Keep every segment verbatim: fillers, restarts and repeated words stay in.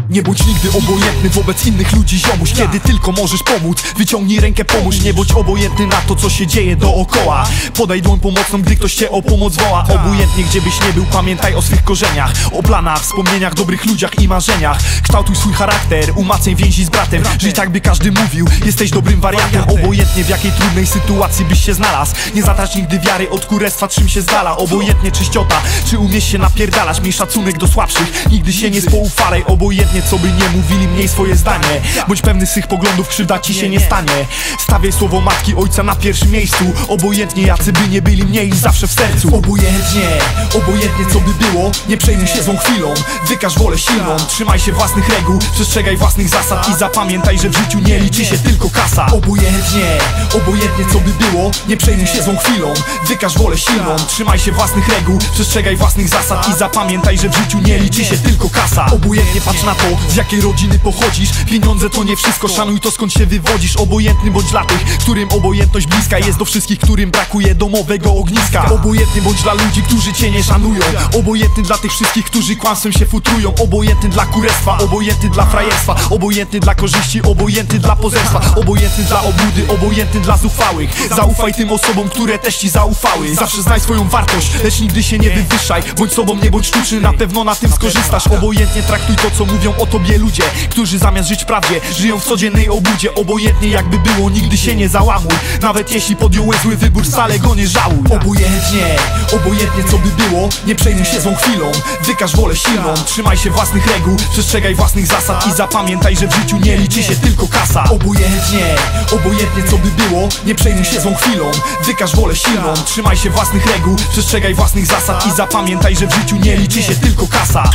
Nie bądź nigdy obojętny wobec innych ludzi, ziomuś. Kiedy tylko możesz pomóc, wyciągnij rękę, pomóż. Nie bądź obojętny na to, co się dzieje dookoła. Podaj dłoń pomocną, gdy ktoś cię o pomoc woła. Obojętnie gdzie byś nie był, pamiętaj o swych korzeniach, o planach, wspomnieniach, dobrych ludziach i marzeniach. Kształtuj swój charakter, umacnij więzi z bratem. Żyj tak, by każdy mówił, jesteś dobrym wariatem. Obojętnie w jakiej trudnej sytuacji byś się znalazł, nie zatrać nigdy wiary, od kurestwa czym się z dala. Obojętnie czyściota, czy umiesz się napierdalać, miej szacunek do słabszych, nigdy się nie spoufalej. Obojętnie co by nie mówili, mniej swoje zdanie. Bądź pewny swych poglądów, krzywda ci się nie stanie. Stawiaj słowo matki, ojca na pierwszym miejscu. Obojętnie jacy by nie byli, mniej zawsze w sercu. Obojętnie, obojętnie co by było, nie przejmuj się złą chwilą. Wykaż wolę silną, trzymaj się własnych reguł, przestrzegaj własnych zasad i zapamiętaj, że w życiu nie liczy się tylko kasa. Obojętnie, obojętnie co by było, nie przejmuj się złą chwilą. Wykaż wolę silną, trzymaj się własnych reguł, przestrzegaj własnych zasad i zapamiętaj, że w życiu nie liczy się tylko kasa. Obojętnie patrz na to, z jakiej rodziny pochodzisz. Pieniądze to nie wszystko, szanuj to skąd się wywodzisz. Obojętny bądź dla tych, którym obojętność bliska jest, do wszystkich, którym brakuje domowego ogniska. Obojętny bądź dla ludzi, którzy cię nie szanują. Obojętny dla tych wszystkich, którzy kłamstwem się futrują. Obojętny dla kurestwa, obojętny dla frajerstwa, obojętny dla korzyści, obojętny dla pozerstwa, obojętny dla obłudy, obojętny dla zuchwałych. Zaufaj tym osobom, które też ci zaufały. Zawsze znaj swoją wartość, lecz nigdy się nie wywyższaj. Bądź sobą, nie bądź sztuczny, na pewno na tym skorzystasz. Obojętnie traktuj to, co mówią o tobie ludzie, którzy zamiast żyć prawdzie, żyją w codziennej obłudzie. Obojętnie jakby było, nigdy się nie załamuj. Nawet jeśli podjąłeś zły wybór, wcale go nie żałuj. Obojętnie, obojętnie co by było, nie przejmuj się złą chwilą. Wykaż wolę silną, trzymaj się własnych reguł, przestrzegaj własnych zasad i zapamiętaj, że w życiu nie liczy się tylko kasa. Obojętnie, obojętnie co by było, nie przejmuj się złą chwilą. Wykaż wolę silną, trzymaj się własnych reguł, przestrzegaj własnych zasad i zapamiętaj, że w życiu nie liczy się tylko kasa.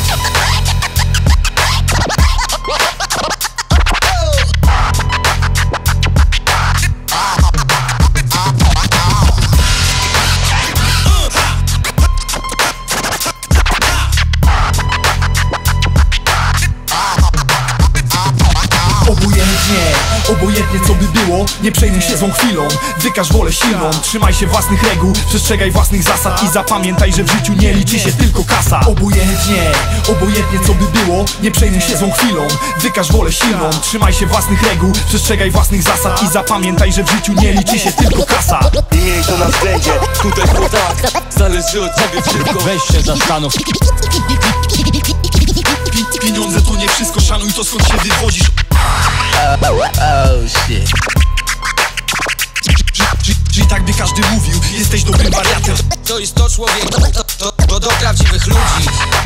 Obojętnie, obojętnie co by było, nie przejmuj się złą chwilą. Wykaż wolę silną, trzymaj się własnych reguł, przestrzegaj własnych zasad i zapamiętaj, że w życiu nie liczy się tylko kasa. Obojętnie, obojętnie co by było, nie przejmuj się złą chwilą. Wykaż wolę silną, trzymaj się własnych reguł, przestrzegaj własnych zasad i zapamiętaj, że w życiu nie liczy się tylko kasa. I miej to na względzie, tutaj to tak, zależy od ciebie wszystko. Weź się zastanów. Pieniądze to nie wszystko, szanuj to skąd się wywodzisz. Oh shit. Żyj tak, by każdy mówił, jesteś dobrym wariatem. To jest to człowiek, to, to, to, to do prawdziwych ludzi.